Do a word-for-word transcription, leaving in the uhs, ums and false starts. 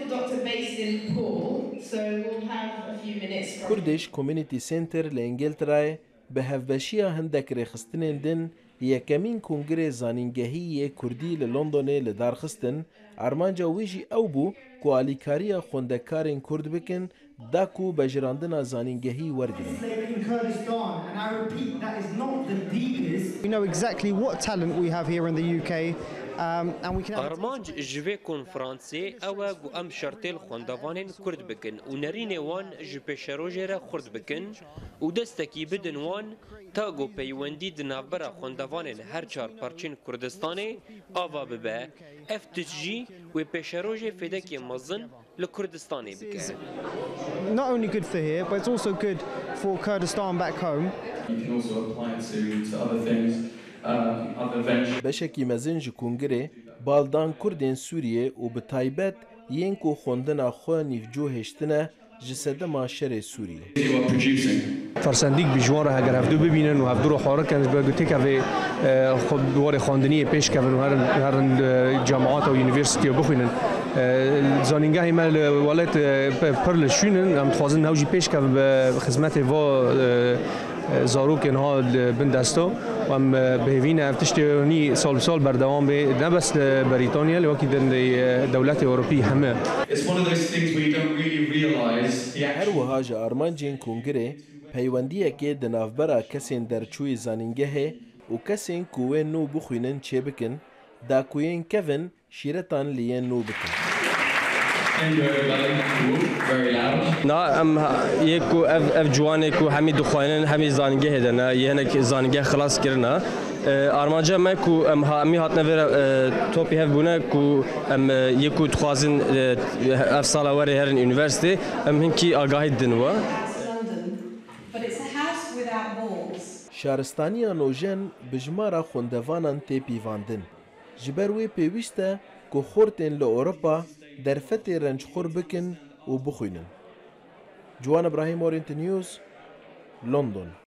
Kurdish Community Center لإنجلترا به هفبشیه هندک رخستنین دن یکمین کنگره زانینگهی کردی لندن لدارخستن ارمانجا ویجی او بو که آلیکاری خوندکارین کرد بکن داکو بجراندن زانینگهی ورگرن. We know exactly what talent we have here in the U K. Um, and we can Armanj jve konferanse ewa gu em şartel xwendevanên Kurd bikin û nerînê wan ji pêşerojê re xurt bikin û destekî bidin wan ta got peywendî di navbera xwendevanên her çar parçên Kurdistanê ava bibe. Ev tişt jî wê pêşerojê fêdekê mezin li Kurdistanê bike. Not only good for here, but it's also good for Kurdistan back home. You can also apply it to, to other things. بشکی مزن ji کنگره بالدان کردین سوریه و به تایبت یین کو خوندن خو نیفجو هشتنه جسد شر سوریه. فرسندیک بیجوان را اگر هفدو ببینن و هفدو رو حاره کنن به گوته که خود دوار خواندنی پیش کنن و هر هر جامعات و یونیورسیتی رو بخونن. زانینگاه مال ولایت پرلشونن هم خوازن نوجی پیش کنن به خدمت و زاروک اینها بندستا و هم بهوین افتشتونی سال سال بردوام به نه بس بریتانیا لیکن در دولت اروپی همه. هر وهاج آرمانجین کنگره پیوندیه که دنافبرا کسین در چوی زانینگه و کسین کوه نو بخوینن چه بکن دا کوین کون شیرتان لیان نو بکن. نه ام یکو اف اف جوانه کو همی دخوانن همی زانگه هدنا یعنی که زانگه خلاص کردنا آرمانجا ما کو ام همی هات نور توپی هف بونه کو ام یکو تخوازن اف سال وری هرن یونیورسیتی ام هنکی آگاهی دنوا شهرستانی نوجن بجمارا خوندوانان تی پیواندن جبروی پیوسته کو خورتن ل اروپا در فتح رنج خور بکن و بخوینن. جوان ابراهیم اورینت نیوز، لندن.